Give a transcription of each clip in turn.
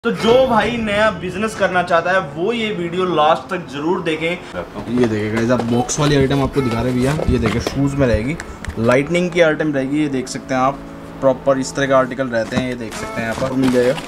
तो जो भाई नया बिजनेस करना चाहता है वो ये वीडियो लास्ट तक जरूर देखें। ये देखें गाइस, आप बॉक्स वाली आइटम आपको दिखा रहे भैया। ये देखें शूज़ में रहेगी, लाइटनिंग की आइटम रहेगी। ये देख सकते हैं आप, प्रॉपर इस तरह का आर्टिकल रहते हैं। ये देख सकते हैं यहाँ पर मिल जाएगा।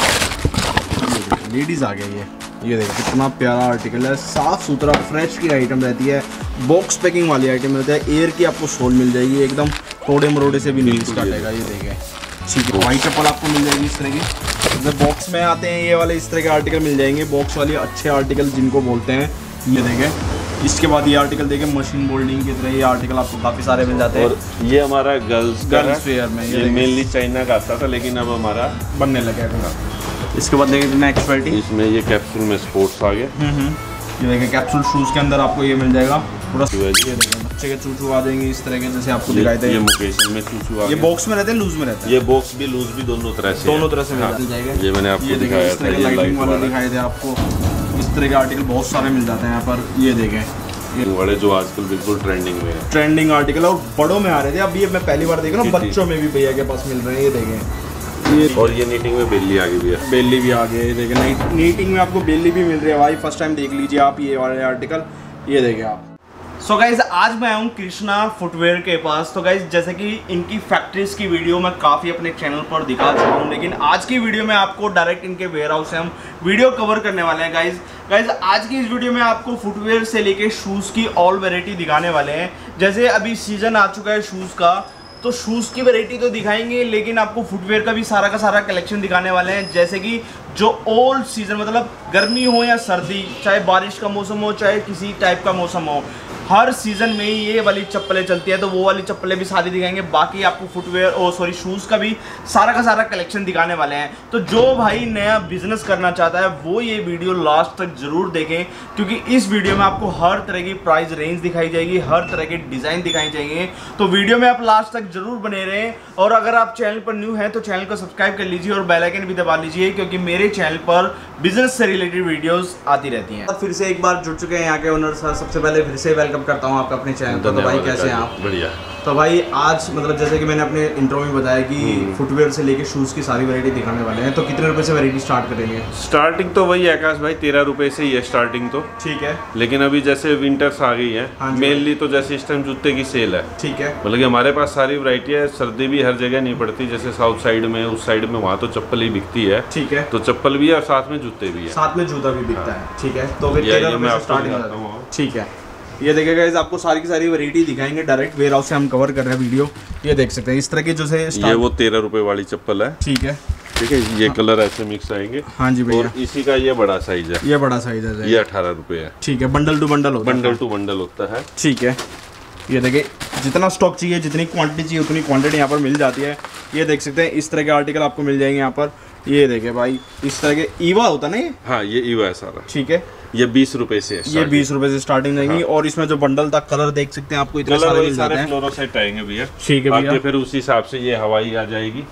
लेडीज़ आ गया ये देखिए कितना प्यारा आर्टिकल है, साफ़ सुथरा फ्रेश की आइटम रहती है। बॉक्स पैकिंग वाली आइटम रहती है। एयर की आपको सोल मिल जाएगी, एकदम तोड़े मरोड़े से भी नहीं काटेगा। ये देखें ठीक है, वाइट चप्पल आपको मिल जाएगी इस तरह की। जब बॉक्स में आते हैं ये वाले इस तरह के आर्टिकल मिल जाएंगे, बॉक्स वाले अच्छे आर्टिकल जिनको बोलते हैं। ये देखें, इसके बाद ये आर्टिकल देखें मशीन बोल्डिंग की तरह। ये आर्टिकल आपको काफ़ी सारे मिल जाते हैं। और ये हमारा गर्ल्स वेयर में ये मेनली चाइना का आता था, लेकिन अब हमारा बनने लगा है। इसके बाद देखें नेक्स्ट वैरायटी, इसमें ये कैप्सूल में स्पोर्ट्स आ गए। ये देखें कैप्सूल शूज़ के अंदर आपको ये मिल जाएगा पूरा। ये देखें बच्चे के चूचू आ जाएंगे इस तरह के, जैसे आपको दिखाई दे। ये मुकेशन में चूचू आ गए। ये बॉक्स में रहते हैं, लूज में रहते हैं। ये बॉक्स भी लूज भी दोनों तरह से मिल जाएगा। ये मैंने आपको दिखाया था, ये लाइटिंग वाले दिखाए थे आपको। इस तरह के आर्टिकल बहुत सारे मिल जाते हैं यहाँ पर। ये देखें ये बड़े जो आजकल बिल्कुल ट्रेंडिंग में है, ट्रेंडिंग आर्टिकल और बड़ों में आ रहे थे। अब ये मैं पहली बार देख रहा हूँ, बच्चों में भी भैया के पास मिल रहे हैं। ये देखें ये, और ये नीटिंग में बेली आ गई है। बेली भी आ गई है। देखें नीटिंग में आपको बेली भी मिल रही है भाई, फर्स्ट टाइम देख लीजिए आप ये वाले आर्टिकल। ये देखें आप। सो गाइज आज मैं आऊँ कृष्णा फुटवेयर के पास। तो गाइज जैसे कि इनकी फैक्ट्रीज की वीडियो मैं काफ़ी अपने चैनल पर दिखा चुका हूँ, लेकिन आज की वीडियो में आपको डायरेक्ट इनके वेयर हाउस से हम वीडियो कवर करने वाले हैं। गाइज आज की इस वीडियो में आपको फुटवेयर से लेके शूज़ की ऑल वेराइटी दिखाने वाले हैं। जैसे अभी सीजन आ चुका है शूज़ का, तो शूज़ की वैरायटी तो दिखाएंगे, लेकिन आपको फुटवेयर का भी सारा कलेक्शन दिखाने वाले हैं। जैसे कि जो ऑल सीज़न, मतलब गर्मी हो या सर्दी, चाहे बारिश का मौसम हो चाहे किसी टाइप का मौसम हो, हर सीज़न में ये वाली चप्पलें चलती है, तो वो वाली चप्पलें भी सारी दिखाएंगे। बाकी आपको फुटवेयर शूज़ का भी सारा कलेक्शन दिखाने वाले हैं। तो जो भाई नया बिजनेस करना चाहता है वो ये वीडियो लास्ट तक जरूर देखें, क्योंकि इस वीडियो में आपको हर तरह की प्राइस रेंज दिखाई जाएगी, हर तरह के डिज़ाइन दिखाई जाएंगे। तो वीडियो में आप लास्ट तक जरूर बने रहें। और अगर आप चैनल पर न्यू हैं तो चैनल को सब्सक्राइब कर लीजिए और बेल आइकन भी दबा लीजिए, क्योंकि मेरे चैनल पर बिजनेस से रिलेटेड वीडियोस आती रहती हैं। फिर से एक बार जुड़ चुके हैं यहाँ के ओनर सर। सबसे पहले फिर से वेलकम करता हूँ आपका अपने चैनल पर। तो भाई कैसे हैं आप? बढ़िया। तो भाई आज मतलब जैसे कि मैंने अपने इंट्रो में बताया कि फुटवेयर से लेके शूज़ की सारी वैरायटी दिखाने वाले हैं। तो कितने रुपए से वैरायटी स्टार्ट करेंगे? स्टार्टिंग तो वही आकाश भाई 13 रुपए से ही है स्टार्टिंग तो। ठीक है, लेकिन अभी जैसे विंटर्स आ गई है, मेनली तो जैसे इस टाइम जूते की सेल है। ठीक है, मतलब कि हमारे पास सारी वैरायटी है। सर्दी भी हर जगह नहीं पड़ती, जैसे साउथ साइड में उस साइड में वहाँ तो चप्पल ही बिकती है। ठीक है, तो चप्पल भी है और साथ में जूते भी है, साथ में जूता भी बिकता है। ठीक है, तो फिर 13 रुपए से स्टार्टिंग। ठीक है, ये देखिएगा गाइस, आपको सारी की सारी वैरायटी दिखाएंगे। डायरेक्ट वेयर हाउस से हम कवर कर रहे हैं वीडियो। ये देख सकते हैं इस तरह की जो है, ये वो 13 रुपए वाली चप्पल है। ठीक है, ठीक है, ये कलर ऐसे मिक्स आएंगे। हाँ जी भैया। और इसी का ये बड़ा साइज है, ये बड़ा साइज है, ये 18 रुपए है। ठीक है, बंडल टू बंडल होता है। बंडल टू बंडल होता है। ठीक है, ये देखिए जितना स्टॉक चाहिए, जितनी क्वांटिटी चाहिए उतनी क्वांटिटी यहाँ पर मिल जाती है। ये देख सकते हैं इस तरह के आर्टिकल आपको मिल जाएंगे यहाँ पर। ये देखिए भाई इस तरह के ईवा होता ना ये। हाँ, ये ईवा है सारा। ठीक है, ये 20 रुपए से है, ये 20 रुपए से स्टार्टिंग रहेंगी। हाँ। और इसमें जो बंडल था, कलर देख सकते हैं आपको इतने सारे मिल जाते हैं। फ्लोरोसेंट आएंगे भैया। ठीक है भैया, फिर उसी हिसाब से ये हवाई आ जाएगी।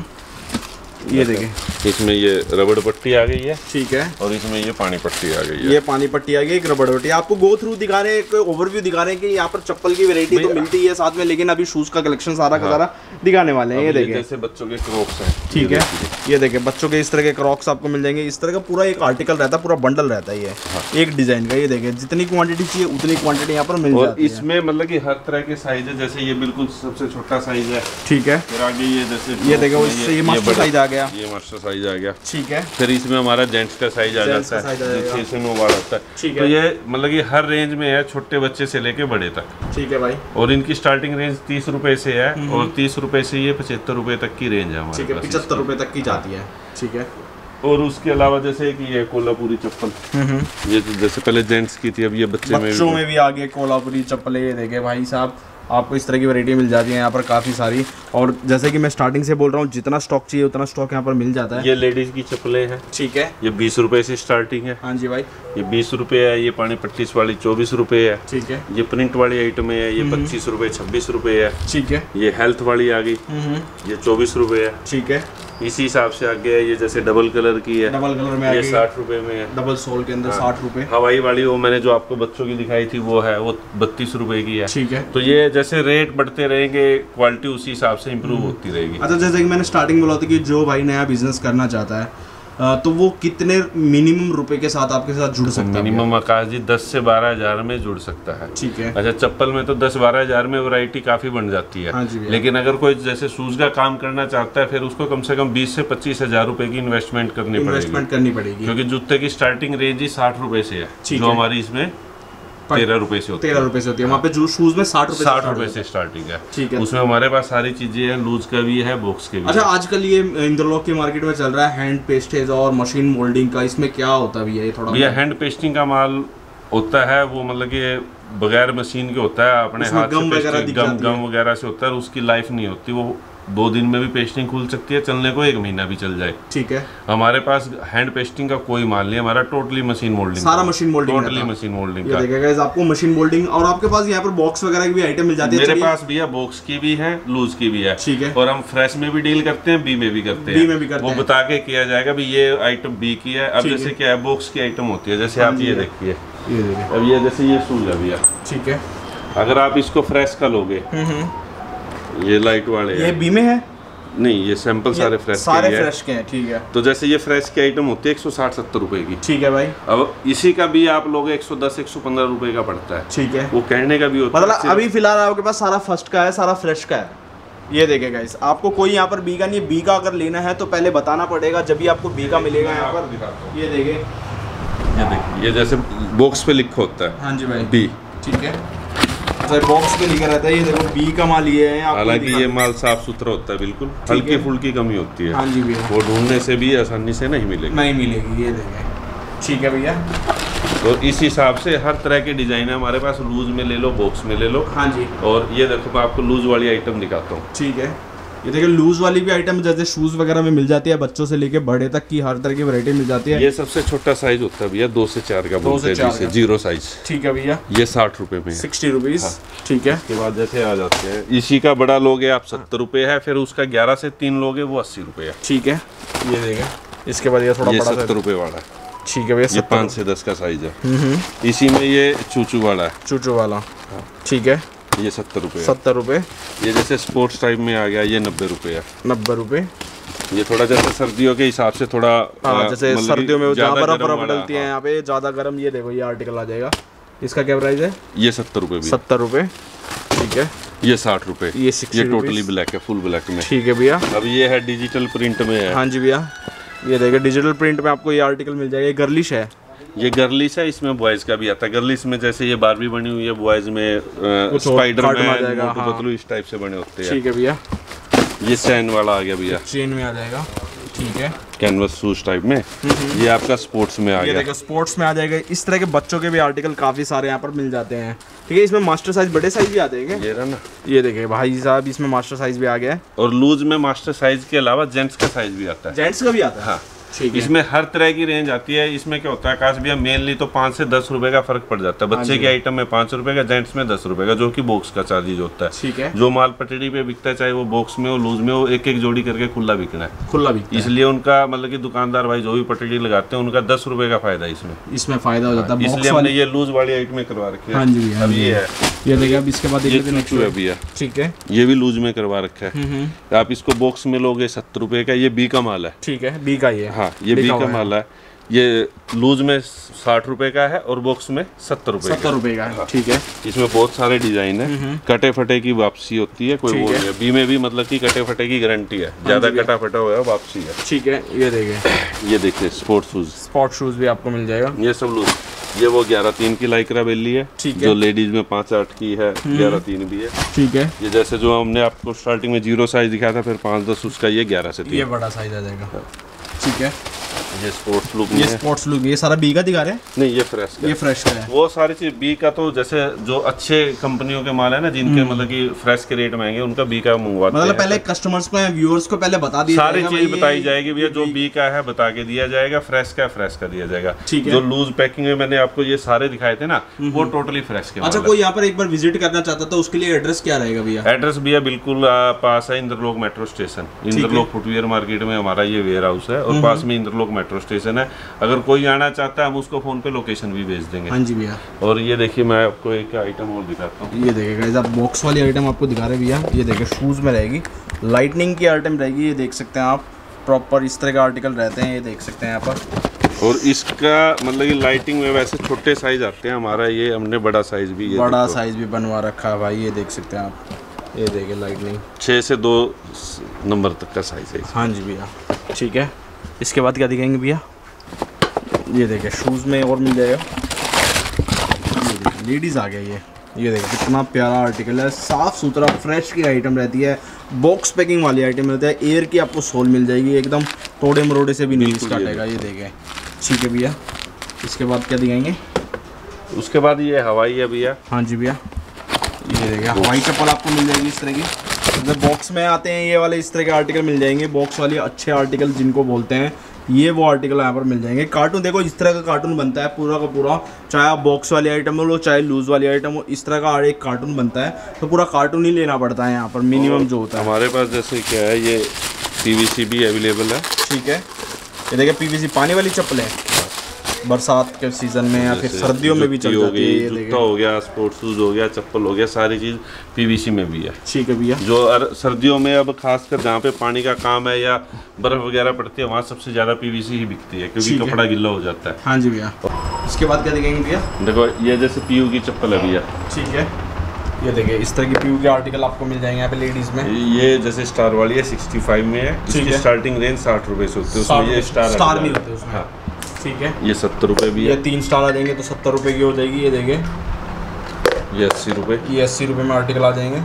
ये देखिए इसमें ये रबड़ पट्टी आ गई है। ठीक है, और इसमें ये पानी पट्टी आ गई है। ये पानी पट्टी आ गई, एक रबड़ पट्टी। आपको गो थ्रू दिखा रहे हैं, एक ओवरव्यू दिखा रहे हैं कि यहाँ पर चप्पल की वैरायटी तो मिलती है साथ में, लेकिन अभी शूज का कलेक्शन सारा का सारा दिखाने वाले हैं। ये देखिए जैसे बच्चों के क्रॉक्स हैं। ठीक है, ये देखिए बच्चों के इस तरह के क्रॉक्स आपको मिल जाएंगे। इस तरह का पूरा एक आर्टिकल रहता है, पूरा बंडल रहता है ये एक डिजाइन का। ये देखिए जितनी क्वांटिटी चाहिए उतनी क्वांटिटी यहाँ पर मिल जाती है। इसमें मतलब कि हर तरह के साइज है, जैसे ये बिल्कुल सबसे छोटा साइज है। ठीक है, फिर आगे ये जैसे ये देखो ये मास्टर साइज आ गया। ये मास्टर साइज आ गया। ठीक है, फिर इसमें हमारा जेंट्स का साइज आ जाता है, जो 6 से 9 बार होता है। तो ये मतलब कि हर रेंज में है, छोटे बच्चे से लेके बड़े तक। ठीक है भाई, और इनकी स्टार्टिंग रेंज 30 रुपए से है, और 30 रुपए से ये 75 रुपए तक की रेंज है हमारे पास। 75 रुपए तक की जाती है। ठीक है, और उसके अलावा जैसे कि ये कोल्हापुरी चप्पल, ये जैसे पहले जेंट्स की थी, अब ये बच्चों में भी आगे कोल्हापुरी चप्पलें। ये देखे भाई साहब, आपको इस तरह की वैरायटी मिल जाती है यहाँ पर काफ़ी सारी। और जैसे कि मैं स्टार्टिंग से बोल रहा हूँ, जितना स्टॉक चाहिए उतना स्टॉक यहाँ पर मिल जाता है। ये लेडीज की चप्पलें हैं। ठीक है, ये 20 रुपए से स्टार्टिंग है। हाँ जी भाई, ये 20 रुपए है। ये पानी पट्टी वाली 24 रुपए है। ठीक है, ये प्रिंट वाली आइटम है, ये 25 रुपए 26 रुपए है। ठीक है, ये हेल्थ वाली आ गई, ये 24 रुपए है। ठीक है, इसी हिसाब से आगे है। ये जैसे डबल कलर की है, डबल कलर में ये 60 रुपए में है। डबल सोल के अंदर 60 रुपए। हवाई वाली वो मैंने जो आपको बच्चों की दिखाई थी वो है, वो 32 रुपए की है। ठीक है, तो ये जैसे रेट बढ़ते रहेंगे, क्वालिटी उसी हिसाब से इम्प्रूव होती रहेगी। अच्छा, जैसे कि मैंने स्टार्टिंग बोला था कि जो भाई नया बिजनेस करना चाहता है तो वो कितने मिनिमम रुपए के साथ आपके साथ जुड़ सकता है? मिनिमम आकाश जी 10 से 12 हज़ार में जुड़ सकता है। ठीक है। अच्छा, चप्पल में तो 10-12 हज़ार में वैरायटी काफ़ी बन जाती है। हाँ जी, लेकिन अगर कोई जैसे शूज़ का काम करना चाहता है फिर उसको कम से कम 20 से 25 हज़ार रुपए की इन्वेस्टमेंट करनी पड़ेगी, क्योंकि जूते की स्टार्टिंग रेंज ही 60 रुपए से है, जो हमारी इसमें 13 रुपए से होती है। 13 रुपए से होती है। वहाँ पे जो शूज में 60 रुपए से स्टार्टिंग है। ठीक है। उसमें हमारे पास सारी चीजें हैं, लूज का भी है, बॉक्स के भी। अच्छा, आजकल ये इंटरलॉक की मार्केट में चल रहा है हैंड पेस्टेज और मशीन मोल्डिंग का, इसमें क्या होता है ये थोड़ा? ये हैंड पेस्टिंग का माल होता है, वो मतलब कि बगैर मशीन के होता है, अपने हाथ से गम वगैरह से होता है, उसकी लाइफ नहीं होती, वो 2 दिन में भी पेस्टिंग खुल सकती है, चलने को 1 महीना भी चल जाए। ठीक है। हमारे पास हैंड पेस्टिंग का कोई माल नहीं है, हमारा टोटली मशीन मोल्डिंग, सारा machine moulding, totally machine moulding का। देखिएगा गाइस, आपको मशीन मोल्डिंग और आपके पास यहाँ पर बॉक्स वगैरह की भी आइटम मिल जाती है। मेरे पास भी है, बॉक्स की भी है, लूज की भी है। ठीक है। और हम फ्रेश में भी डील करते हैं, बी में भी करते हैं। वो बता के किया जाएगा भी ये आइटम बी की है। अब जैसे क्या है, बॉक्स की आइटम होती है, जैसे आप ये देखिए, अब ये जैसे ये शूज है भैया। ठीक है। अगर आप इसको फ्रेश का लोगे, ये लाइट वाले ये बी में है नहीं, ये सैंपल सारे फ्रेश के हैं। ठीक है। तो जैसे ये फ्रेश की आइटम होती है 160-70 रुपए की। ठीक है भाई। अब इसी का भी आप लोग 110-115 रुपए का पड़ता है। ठीक है। वो कहने का भी होता है, मतलब अभी फिलहाल आपके पास सारा फर्स्ट का है, सारा फ्रेश का है। ये देखें गाइस, आपको कोई यहाँ पर बी का नहीं, बी का अगर लेना है तो पहले बताना पड़ेगा, जब भी आपको बी का मिलेगा यहाँ पर। ये देखें, ये जैसे बॉक्स पे लिखा होता है। हाँ जी भाई, बी। ठीक है। बॉक्स पे लिखा रहता है, ये देखो बी का माल ये है। हालांकि ये माल साफ सुथरा होता है, बिल्कुल हल्की फुल्की कमी होती है। हाँ जी भैया, वो ढूंढने से भी आसानी से नहीं मिलेगी। ये देखें। ठीक है भैया। तो इस हिसाब से हर तरह के डिजाइन है हमारे पास, लूज में ले लो, बॉक्स में ले लो। हाँ जी। और ये देखो मैं आपको लूज वाली आइटम दिखाता हूँ। ठीक है। ये देखिए लूज वाली भी आइटम जैसे शूज वगैरह में मिल जाती है, बच्चों से लेके बड़े तक की हर तरह की वैरायटी मिल जाती है। ये सबसे छोटा साइज होता है भैया, 2 से 4 का बोलते हैं, 0 साइज। ठीक है भैया। ये 60 रुपए में, 60 रुपीज। ठीक है। उसके बाद जैसे आ जाते हैं, इसी का बड़ा लोगे आप 70 रुपए है, फिर उसका 11 से 3 लोगे वो 80 रुपए है। ठीक है। ये देखें, इसके बाद ये थोड़ा बड़ा 70 रुपए वाला है। ठीक है भैया। ये 5 से 10 का साइज है। इसी में ये चूचू वाला है, चूचू वाला। ठीक है। ये 70 रुपए। 70 रुपए। ये जैसे स्पोर्ट्स टाइप में आ गया, ये 90 रुपए है। 90 रुपए। ये थोड़ा जैसे सर्दियों के हिसाब से थोड़ा, जैसे सर्दियों में जहाँ बर्फ डलती है यहाँ पे ज्यादा गर्म, ये देखो ये आर्टिकल आ जाएगा। इसका क्या प्राइस है? ये 70 रुपए। 70 रुपए। ठीक है। ये 60 रुपए। ये 60 टोटली ब्लैक है, फुल ब्लैक में। ठीक है भैया। अब ये है डिजिटल प्रिंट में है। हाँ जी भैया, ये देखिए डिजिटल प्रिंट में आपको ये आर्टिकल मिल जाएगा। ये गर्लिश है, ये गर्लिश है, इसमें बॉयज का भी आता है। गर्लिश में जैसे ये बारबी बनी हुई है, बॉयज में स्पाइडरमैन, मोटू पतलू इस टाइप से बने होते हैं। ठीक है भैया। ये चैन वाला आ गया भैया, चेन में आ जाएगा। ठीक है। कैनवस शूज टाइप में। ये आपका स्पोर्ट्स में आ गया। देखो स्पोर्ट्स में आ जाएगा। इस तरह के बच्चों के भी आर्टिकल काफी सारे यहाँ पर मिल जाते हैं। ठीक है। इसमें मास्टर साइज, बड़े साइज भी आते हैं। ये रहा ना, ये देखिए भाई साहब, इसमें मास्टर साइज भी आ गया है। और लूज में मास्टर साइज के अलावा जेंट्स का साइज भी आता है। जेंट्स का भी आता है? हाँ। इसमें हर तरह की रेंज आती है। इसमें क्या होता है आकाश भैया, मेनली तो 5 से 10 रुपए का फर्क पड़ जाता है। बच्चे के आइटम में 5 रुपए का, जेंट्स में 10 रुपए का, जो कि बॉक्स का चार्जेज होता है। ठीक है। जो माल पटड़ी पे बिकता है, चाहे वो बॉक्स में हो, लूज में हो, एक एक जोड़ी करके खुला बिकना है। खुला बिकता है, इसलिए उनका मतलब कि दुकानदार भाई जो भी पटड़ी लगाते हैं, उनका 10 रुपए का फायदा इसमें फायदा हो जाता है। इसलिए हमने ये लूज वाली आइटम करवा रखी है। हाँ जी। अब ये है, ये देखिए। अब इसके बाद ये चूचू है भैया। ठीक है। ये भी लूज में करवा रखा है। आप इसको बॉक्स में लोगे 70 रुपए का। ये बी का माल है। ठीक है। बी का ये, हाँ, ये बी का माल है। ये लूज में 60 रुपए का है और बॉक्स में 70 रुपए। 70 रुपए का है। ठीक है। इसमें बहुत सारे डिजाइन है। कटे फटे की वापसी होती है, कोई वो नहीं है। बी में भी मतलब कि कटे फटे की गारंटी है, ज्यादा कटा फटा हुआ है वापसी है। ठीक है। ये देखिए, ये देखिए स्पोर्ट्स शूज, स्पोर्ट शूज भी आपको मिल जाएगा। ये सब लूज। ये वो 11-3 की लाइक्रा बेली है, जो लेडीज में 5-8 की है, 11-3 भी है। ठीक है। ये जैसे जो हमने आपको स्टार्टिंग में 0 साइज दिखाया था, फिर 5-10 उसका, ये 11 से 3। ये बड़ा साइज आ जाएगा। ठीक है। ये स्पोर्ट्स लुक, ये स्पोर्ट्स लुक, ये सारा बी का दिखा रहे हैं? नहीं, ये फ्रेश का। ये फ्रेश का है। वो सारी चीज बी का, तो जैसे जो अच्छे कंपनियों के माल है ना, जिनके मतलब कि फ्रेश के रेट महंगे, उनका बी का मंगवाते हैं। मतलब पहले कस्टमर्स को या व्यूअर्स को पहले बता दिया सारी चीज बताई जाएगी भैया, जो बी का है बता के दिया जाएगा, फ्रेश का दिया जाएगा। ठीक है। जो लूज पैकिंग में मैंने आपको ये सारे दिखाए थे ना, वो टोटली फ्रेश के। अच्छा, कोई यहाँ पर एक बार विजिट करना चाहता तो उसके लिए एड्रेस क्या रहेगा भैया? एड्रेस भैया बिल्कुल पास है Inderlok metro station. Inderlok footwear market में हमारा ये वेयर हाउस है, और पास में इंद्रलोक मेट्रो स्टेशन है। अगर कोई आना चाहता है, हम उसको फोन पे लोकेशन भी भेज देंगे। हाँ जी भैया। और ये देखिए, मैं आपको एक आइटम और दिखाता हूँ। ये देखिएगा, बॉक्स वाली आइटम आपको दिखा रहे भैया। ये देखिए शूज में रहेगी, लाइटनिंग की आइटम रहेगी, ये देख सकते हैं आप। प्रॉपर इस तरह के आर्टिकल रहते हैं, ये देख सकते हैं यहाँ पर। और इसका मतलब कि लाइटिंग में वैसे छोटे साइज आते हैं, हमारा ये हमने बड़ा साइज भी, ये बड़ा साइज भी बनवा रखा है भाई, ये देख सकते हैं आप, ये देखिए लाइटनिंग 6 से 2 नंबर तक का साइज है। हाँ जी भैया, ठीक है। इसके बाद क्या दिखाएंगे भैया, ये देखिए शूज़ में और मिल जाएगा, लेडीज़ आ गया ये देखिए कितना प्यारा आर्टिकल है, साफ़ सुथरा फ्रेश की आइटम रहती है, बॉक्स पैकिंग वाली आइटम रहती है, एयर की आपको सोल मिल जाएगी, एकदम तोड़े मरोड़े से भी नहीं काटेगा, ये देखें। ठीक है भैया, इसके बाद क्या दिखाएंगे, उसके बाद ये हवाई है भैया। हाँ जी भैया, ये देखिए हवाई चप्पल आपको मिल जाएगी इस तरह की, मतलब बॉक्स में आते हैं ये वाले इस तरह के आर्टिकल मिल जाएंगे, बॉक्स वाले अच्छे आर्टिकल जिनको बोलते हैं, ये वो आर्टिकल यहाँ पर मिल जाएंगे। कार्टून देखो इस तरह का कार्टून बनता है पूरा का पूरा, चाहे आप बॉक्स वाली आइटम लो चाहे लूज़ वाली आइटम हो, इस तरह का एक कार्टून बनता है, तो पूरा कार्टून ही लेना पड़ता है यहाँ पर मिनिमम जो होता है। हमारे पास जैसे क्या है, ये पीवीसी भी अवेलेबल है। ठीक है, ये देखिए पीवीसी पानी वाली चप्पल है, बरसात के सीज़न में या फिर सर्दियों में भी चल जाती है, ये जूता हो गया, स्पोर्ट्स शूज़ हो गया, चप्पल हो गया, सारी चीज़ पीवीसी में भी है। ठीक है भैया, जो सर्दियों में अब खासकर जहाँ पे पानी का काम है या बर्फ़ वगैरह पड़ती है, वहाँ सबसे ज़्यादा पीवीसी ही बिकती है, क्योंकि कपड़ा गिल्ला हो जाता है। हाँ जी भैया, इसके बाद क्या दिखाएंगे भैया, देखो ये जैसे पीयू की चप्पल है भैया। ठीक है, ये देखिए इस तरह की पीयू के आर्टिकल आपको मिल जाएंगे यहाँ पे लेडीज़ में। ये जैसे स्टार वाली है 65 में है, इसकी स्टार्टिंग रेंज 60 रुपये से होती है, उसमें ये स्टार नहीं होते उसमें। हाँ। ठीक है, ये 70 रुपये भी है, ये 3 स्टार आ जाएंगे तो 70 रुपये की हो जाएगी, ये देखिए ये 80 रुपये, ये 80 रुपये में आर्टिकल आ जाएंगे।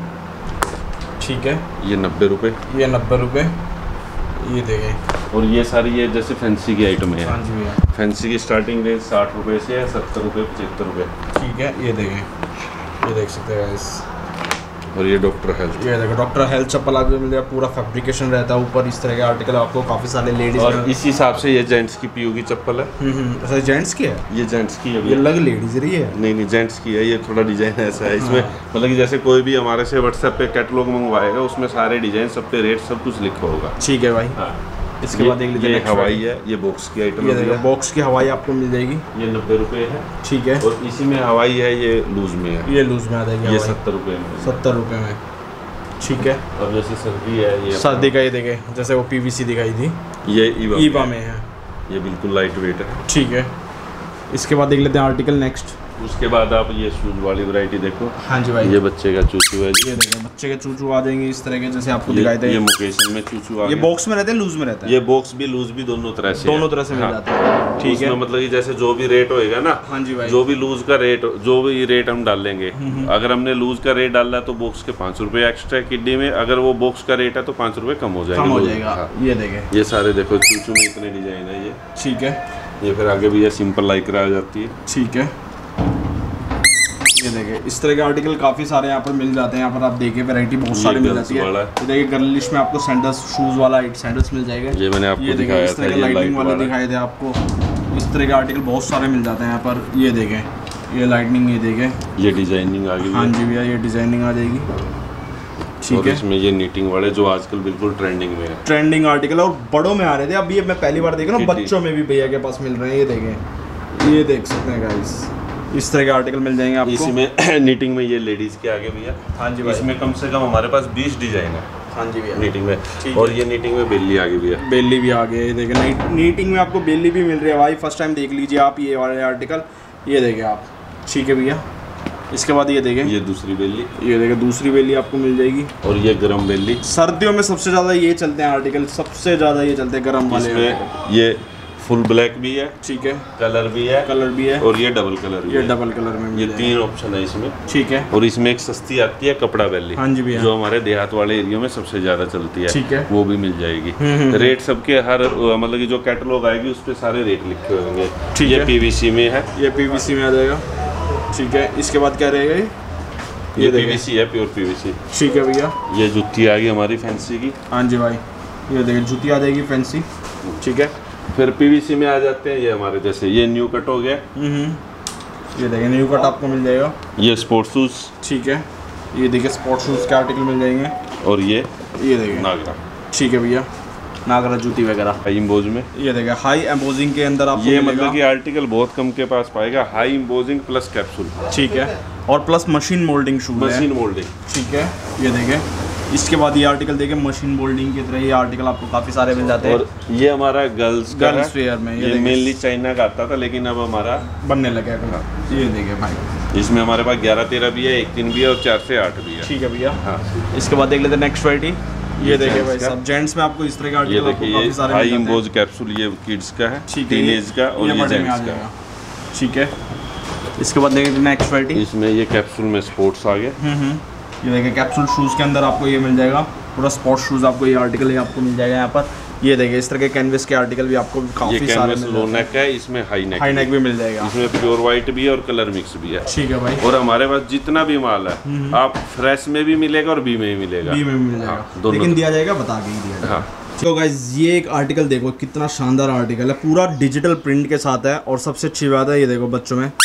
ठीक है, ये 90 रुपये, ये 90 रुपये, ये देखें। और ये सारी ये जैसे फैंसी की आइटम है। हाँ जी भैया, फैंसी की स्टार्टिंग रेंज 60 रुपये से है, 70 रुपये 75 रुपये। ठीक है, ये देखें, ये देख सकते हैं गाइस, और ये डॉक्टर हेल्थ, ये देखो डॉक्टर हेल्थ चप्पल आपको मिल जाएगा, पूरा फैब्रिकेशन रहता है ऊपर, इस तरह के आर्टिकल आपको काफ़ी सारे लेडीज़। और इसी हिसाब से ये जेंट्स की पीयू की चप्पल है। अच्छा जेंट्स की है, ये जेंट्स की है, ये अलग लेडीज़ रही है। नहीं जेंट्स की है, ये थोड़ा डिजाइन ऐसा है इसमें, मतलब कि जैसे कोई भी हमारे से व्हाट्सएप पे कैटलॉग मंगवाएगा, उसमें सारे डिजाइन, सब पे रेट, सब कुछ लिखा होगा। ठीक है भाई, हाँ। इसके बाद देख लीजिए ये हवाई है, ये बॉक्स की आइटम है, ये बॉक्स की हवाई आपको मिल जाएगी, ये 90 रुपये है। ठीक है, और इसी में हवाई है, ये लूज में है, ये लूज में आ जाएगी, ये 70 रुपये में, 70 रुपये में। ठीक है, और जैसे सर्दी है, ये सर्दी का ये देखे जैसे वो पीवीसी दिखाई थी, ये ईवा में है, ये बिल्कुल लाइट वेट है। ठीक है, इसके बाद देख लेते हैं आर्टिकल नेक्स्ट। उसके बाद आप ये शूज वाली वैरायटी देखो। हाँ जी भाई, ये बच्चे का चूचू है, ये देखो बच्चे के चूचू आ जाएंगे इस तरह के, जैसे आपको दिखाई दे। ये मुकेशन में चूचू आ ये बॉक्स में रहते हैं, लूज में रहता है, ये बॉक्स भी लूज भी दोनों तरह से मिल जाते हैं। ठीक है, मतलब कि जैसे जो भी रेट होएगा ना, हाँ जी भाई, जो भी लूज का रेट, जो भी रेट हम डालेंगे, अगर हमने लूज का रेट डाला है तो बॉक्स के 5 रुपये एक्स्ट्रा किड्डी में, अगर वो बॉक्स का रेट है तो 5 रुपये कम हो जाएगा। ये देखे, ये सारे देखो चूचू में इतने डिजाइन है ये। ठीक है, ये फिर आगे भी ये सिंपल लाइक्रा आ जाती है। ठीक है, ये देखिए इस तरह के आर्टिकल काफ़ी सारे यहाँ पर मिल जाते हैं। यहाँ पर आप देखिए वैरायटी बहुत सारी मिल जाती है। ये देखिए गर्लिश में आपको सैंडल्स, शूज़ वाला सैंडल्स मिल जाएगा। ये मैंने आपको दिखाया इस तरह के लाइटिंग वाले दिखाए थे आपको, इस तरह के आर्टिकल बहुत सारे मिल जाते हैं यहाँ पर। ये देखें, ये लाइटनिंग, ये देखें, ये डिजाइनिंग आ गई। हाँ जी भैया, ये डिजाइनिंग आ जाएगी। ठीक है, इसमें ये नीटिंग वाले जो आजकल बिल्कुल ट्रेंडिंग में है, ट्रेंडिंग आर्टिकल, और बड़ों में आ रहे थे। अब ये मैं पहली बार देख रहा हूँ, बच्चों में भी भैया के पास मिल रहे हैं। ये देखें, ये देख सकते हैं गाइस, इस तरह के आर्टिकल मिल जाएंगे आपको। इसी में नीटिंग में ये लेडीज़ के आगे भैया। हाँ जी भाई, इसमें कम से कम हमारे पास 20 डिजाइन है। हाँ जी भैया, नीटिंग में। और ये नीटिंग में बेली आ गई भैया, बेली भी आ गई। देखें नीटिंग में आपको बेली भी मिल रही है भाई, फर्स्ट टाइम देख लीजिए आप ये वाले आर्टिकल। ये देखें आप, ठीक है भैया। इसके बाद ये देखें, ये दूसरी बेली, ये देखें दूसरी बेली आपको मिल जाएगी। और ये गरम बेली, सर्दियों में सबसे ज़्यादा ये चलते हैं आर्टिकल, सबसे ज़्यादा ये चलते हैं गरम वाले। ये फुल ब्लैक भी है, ठीक है, कलर भी है, और ये डबल कलर भी ये है। डबल कलर में ये 3 ऑप्शन है इसमें। ठीक है, और इसमें एक सस्ती आती है कपड़ा बेली, हाँ जी भैया, जो हमारे देहात वाले एरिया में सबसे ज्यादा चलती है। ठीक है, वो भी मिल जाएगी। रेट सबके हर मतलब कि जो कैटलॉग आएगी उस पर सारे रेट लिखे होंगे। ठीक ये है, पीवीसी में है, ये पीवीसी में आ जाएगा। ठीक है, इसके बाद क्या रहेगा? ये पीवीसी है, प्योर पीवीसी। ठीक है भैया, ये जूती आ गई हमारी फैंसी की। हाँ जी भाई, ये देखिए जूती आ जाएगी फैंसी। ठीक है, फिर पीवीसी में आ जाते हैं ये हमारे, जैसे ये न्यू कट हो गया। ये देखिए न्यू कट आपको मिल जाएगा। ये स्पोर्ट्स शूज, ठीक है, ये देखिए स्पोर्ट्स शूज के आर्टिकल मिल जाएंगे। और ये देखिए नागरा, ठीक है भैया, नागरा जूती वगैरह हाई एम्बोज में। ये देखिए हाई एम्बोजिंग के अंदर आपको ये मतलब कि आर्टिकल बहुत कम के पास पाएगा, हाई एम्बोजिंग प्लस कैप्सूल। ठीक है, और plus machine moulding shoes, machine moulding. ठीक है, ये देखें इसके बाद ये आर्टिकल देखिए मशीन बोल्डिंग की तरह ये आर्टिकल आपको काफ़ी सारे मिल जाते हैं। और ये हमारा गर्ल्स वेयर में ये मेनली चाइना का आता था, लेकिन अब हमारा बनने लगा है। ये देखिए भाई, इसमें हमारे पास 11-13 भी है, 1-3 भी है और 4 से 8 भी है। ठीक है भैया। हाँ, इसके बाद देख लेते हैं नेक्स्ट वैरायटी। ये देखिए भाई सब जेंट्स में आपको इस तरह का आर्टिकल आपको काफी सारे हाई एम्बोज कैप्सूल, ये किड्स का है, टीनेज का और ये जेंट्स का। ठीक है। इसके बाद देखिए नेक्स्ट वैरायटी, इसमें ये कैप्सूल में स्पोर्ट्स आ गए। ये देखिए कैप्सूल शूज़ के अंदर आपको ये मिल जाएगा, पूरा स्पोर्ट्स शूज़ आपको ये आर्टिकल ही आपको मिल जाएगा यहाँ पर। ये देखिए इस तरह के कैनवस के आर्टिकल भी आपको काफ़ी सारे मिल लो नेक है, इसमें हाई नेक भी मिल जाएगा। इसमें प्योर वाइट भी है और कलर मिक्स भी है। ठीक है भाई। और हमारे पास जितना भी माल है आप फ्रेश में भी मिलेगा और बी में भी मिलेगा। बी में भी मिल जाएगा, लेकिन दिया जाएगा बता के ही दिया जाएगा। तो गाइस ये एक आर्टिकल देखो कितना शानदार आर्टिकल है, पूरा डिजिटल प्रिंट के साथ है। और सबसे अच्छी बात है ये देखो बच्चों में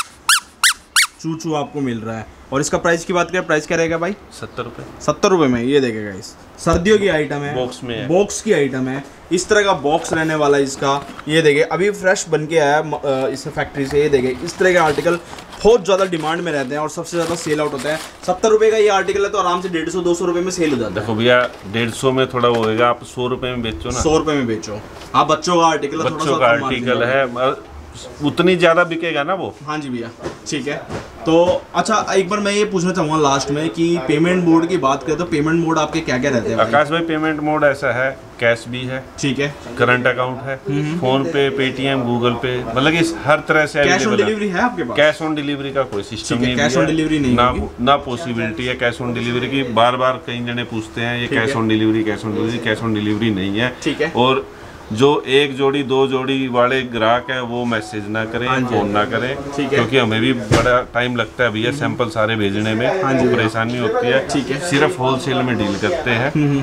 चू आपको मिल रहा है। और इसका प्राइस की बात करें, प्राइस क्या रहेगा भाई? 70 रुपये। 70 रुपये में ये देखेगा गाइस, सर्दियों की आइटम है, बॉक्स में है, बॉक्स की आइटम है। इस तरह का बॉक्स रहने वाला है इसका। ये देखिए अभी फ्रेश बन के आया इस फैक्ट्री से। ये देखिए इस तरह के आर्टिकल बहुत ज़्यादा डिमांड में रहते हैं और सबसे ज़्यादा सेल आउट होता है। 70 रुपये का ये आर्टिकल है तो आराम से 150-200 रुपये में सेल हो जाता है। देखो भैया 150 में थोड़ा वो होगा, आप 100 रुपये में बेचो ना, 100 रुपये में बेचो आप। बच्चों का आर्टिकल है, बच्चों का आर्टिकल है, उतनी ज़्यादा बिकेगा ना वो। हाँ जी भैया ठीक है। तो अच्छा एक बार मैं ये पूछना चाहूँगा लास्ट में कि पेमेंट मोड की बात करें तो पेमेंट मोड आपके क्या क्या रहते हैं? आकाश भाई पेमेंट मोड ऐसा है, कैश भी है, ठीक है, करंट अकाउंट है, PhonePe, Paytm, Google Pay, मतलब कि हर तरह से कैश ऑन डिलीवरी है आपके पास? कैश ऑन डिलीवरी का कोई सिस्टम नहीं है, कैश ऑन डिलीवरी नहीं ना पॉसिबिलिटी है कैश ऑन डिलीवरी की। बार बार कई जने पूछते हैं ये cash on delivery, cash on delivery, cash on delivery नहीं है। ठीक है। और जो 1 जोड़ी 2 जोड़ी वाले ग्राहक है वो मैसेज ना करें, फोन ना करें, क्योंकि हमें भी बड़ा टाइम लगता है भैया सैंपल सारे भेजने में, परेशानी होती है। ठीक है। सिर्फ होलसेल में डील करते हैं।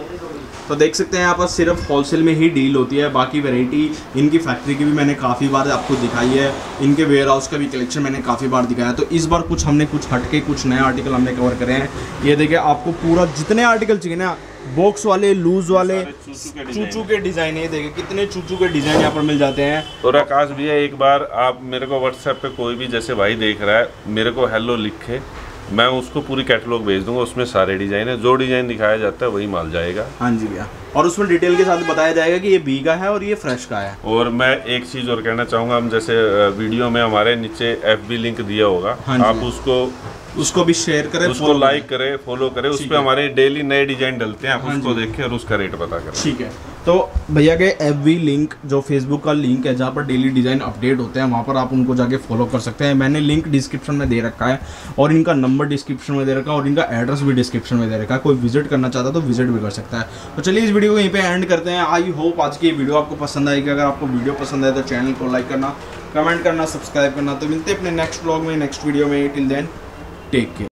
तो देख सकते हैं यहाँ पर सिर्फ होलसेल में ही डील होती है। बाकी वैरायटी इनकी फैक्ट्री की भी मैंने काफ़ी बार आपको दिखाई है, इनके वेयर हाउस का भी कलेक्शन मैंने काफ़ी बार दिखाया। तो इस बार कुछ हमने कुछ हटके कुछ नए आर्टिकल हमने कवर करे हैं। ये देखिए आपको पूरा जितने आर्टिकल चाहिए ना, बॉक्स वाले, लूज वाले, चूचू के डिज़ाइन, ये देखिए कितने चूचू के डिज़ाइन यहाँ पर मिल जाते हैं। और आकाश भैया एक बार आप मेरे को व्हाट्सएप पे कोई भी जैसे भाई देख रहा है मेरे को हेलो लिखे, मैं उसको पूरी कैटलॉग भेज दूंगा, उसमें सारे डिज़ाइन है, जो डिज़ाइन दिखाया जाता है वही माल जाएगा। हाँ जी भैया, और उसमें डिटेल के साथ बताया जाएगा कि ये बी का है और ये फ्रेश का है। और मैं एक चीज़ और कहना चाहूँगा, हम जैसे वीडियो में हमारे नीचे FB लिंक दिया होगा, आप उसको भी शेयर करें, उसको लाइक करें, फॉलो करें, उस पर हमारे डेली नए डिजाइन डलते हैं, आप उसको देखें और उसका रेट पता करें। ठीक है। तो भैया के FB लिंक जो फेसबुक का लिंक है जहाँ पर डेली डिज़ाइन अपडेट होते हैं, वहाँ पर आप उनको जाके फॉलो कर सकते हैं। मैंने लिंक डिस्क्रिप्शन में दे रखा है और इनका नंबर डिस्क्रिप्शन में दे रखा है और इनका एड्रेस भी डिस्क्रिप्शन में दे रखा है। कोई विजिट करना चाहता है तो विजिट भी कर सकता है। तो चलिए इस वीडियो को यहीं पे एंड करते हैं। आई होप आज की वीडियो आपको पसंद आएगी। अगर आपको वीडियो पसंद आए तो चैनल को लाइक करना, कमेंट करना, सब्सक्राइब करना। तो मिलते हैं अपने नेक्स्ट ब्लॉग में, नेक्स्ट वीडियो में। Till then take care.